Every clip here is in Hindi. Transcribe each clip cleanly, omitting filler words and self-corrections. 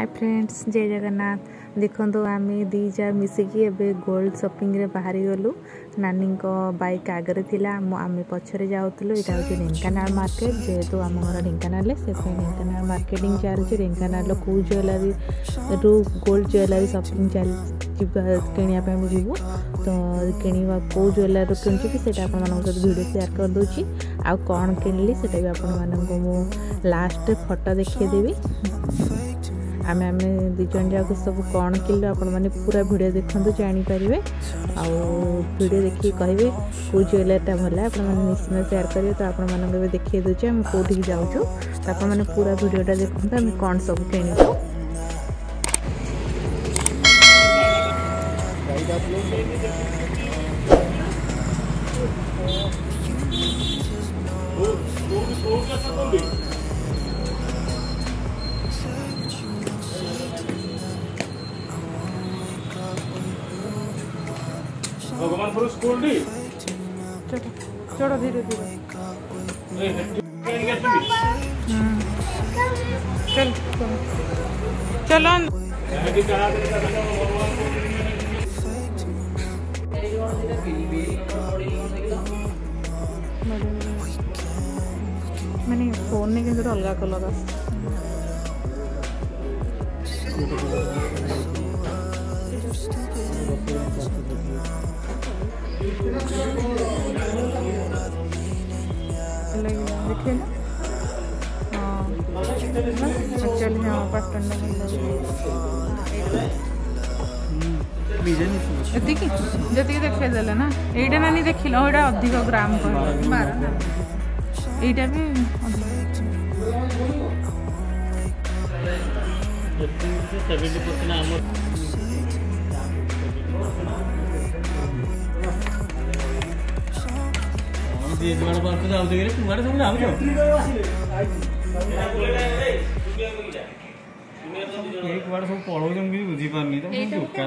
हाय फ्रेंड्स, जय जगन्नाथ। देखो आम दीजा मिसिकी एबे गोल्ड शॉपिंग रे बाहरी गलु। नानी बाइक आगे थिला, आम पछरे जाऊलु। यहाँ हूँ ढेंकानाल मार्केट, जेहेतु आम घर ढेंकानाल से ढेंकानाल मार्केटिंग चलती। ढेंकानाल कौ ज्वेलरी रू गोल्ड ज्वेलरी शॉपिंग किणापी जीवु। तो किणवा कौ ज्वेलरी किणुची से सहित वीडियो शेयर कर दूची। आउ कौन किणली से आपण लास्ट फोटो देखदेवी। आम दिज जाक सब कौन किलो आपण मैंने पूरा वीडियो देखते जानीपारे। वीडियो देखिए कहे कौ ज्वेलरीटा भल आप निश्चित शेयर करेंगे। तो आपण मानक देखिए दूचे आम कौटी जाऊँ। तो आप पूरा वीडियोटा देखते आम कौन सब किणु। भगवान पर स्कूल दी चलो धीरे धीरे चल चलो मैंने फोन नहीं कि अलग कलर देखिए ना। हाँ चल हाँ पटन जी देखी देले ना यहीटा नानी देख लो। यहाँ अधिक ग्राम यहीटा भी एक बार सब पढ़ो बुझी पारनी तो दुकान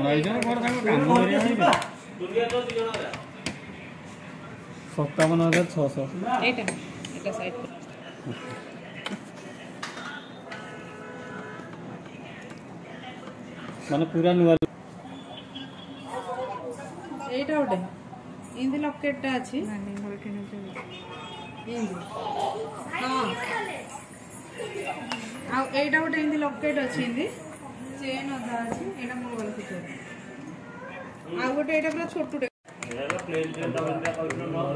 57,600 माने पूरा नुआ एटा ओटे इंदी लॉकेटटा अछि नानी घर किनु इंदी। हां आ एटा ओटे इंदी लॉकेट अछि इंदी चेन अधा अछि। एटा मोर वाला फिचर आ ओटे एटा पूरा छोटुटे एटा प्लेन चेनटा बंदा कइनो न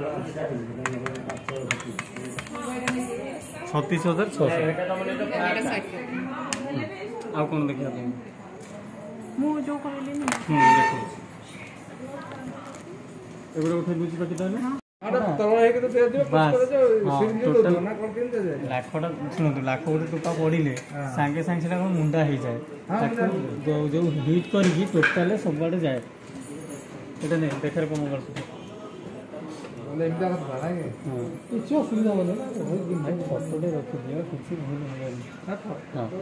36,600 एटा त माने एटा साइड आ कोन देखिया मु जो कहली न देखो एगुड़ा उठे बुझी पाके ताने आटा तळ हे के तो दे दियो कर जो सिरिंज दो ना कर दिन दे लाखटा सुनो लाख गोटे टोपा पड़िले सांगे सांगे सेटा मुंडा हो जाए। ताको जो हिट करकी टोटल सब बाटे जाए। एटा नहीं देखार कोन कर बोले एकदा बात भागे हां किछ असुविधा होले ना बहुत दिन भाई फोटोटे रख दियो किछ भूल होले। हां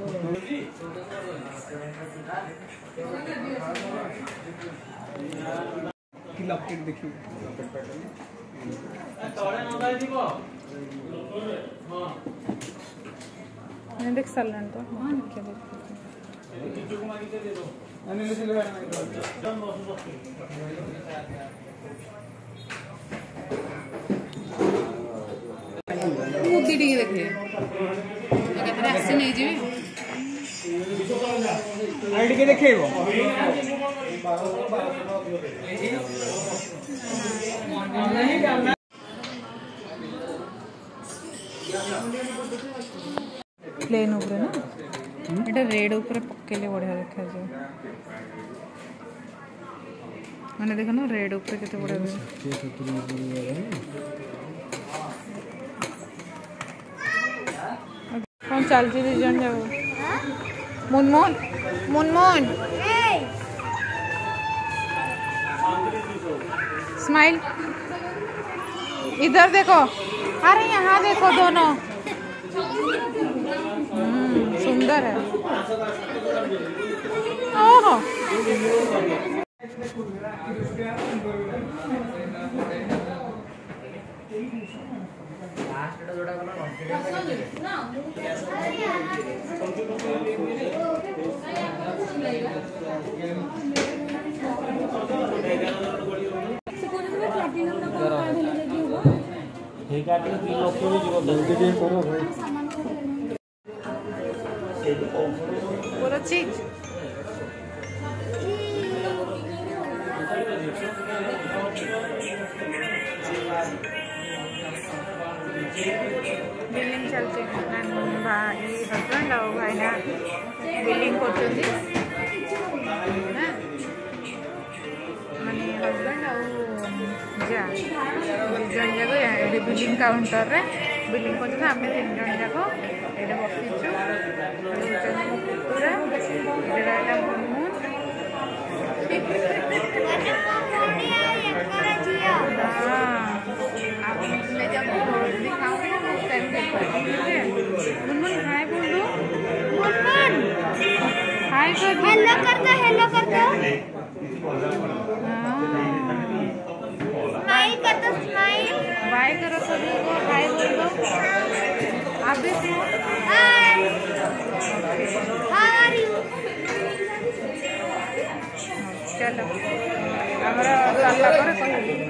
की लॉकेट देखियो लॉकेट पैटर्न तळे न दाई दिबो हां मैं देख सालन तो हां क्या किछु को मांगी दे दो अनि ले ले जम मुदी डी देखे केतरा आसी नहीं जीवे आईडी के देखेबो प्लेन ऊपर ना एटा रेड ऊपर पकेले बढ़िया देखा जाए। माने देखो ना रेड ऊपर केते बढ़िया कौन चल जी जन जाओ मुनमुन मुनमुन स्माइल इधर देखो। अरे यहाँ देखो दोनों सुंदर है। ओहो लास्ट जोड़ा कलर कॉन्फिडेंस ना पूरा चीज बिलिंग चलती भाई हस्बैंड और भाई ना बिलिंग करते माने हस्बैंड और जा जन जाक ये बिलिंग काउंटर रे बिलिंग करते आम 3 जन जाक ये बसीचु पुतुरा ये मुनमुन मुनमुन हाय बोल दो मुनमुन हाय कर दो हेलो कर दो हाय कर दो स्माइल बाय करो सभी को हाय बोल दो आप भी हाय हाउ आर यू चलो हमरा साला पर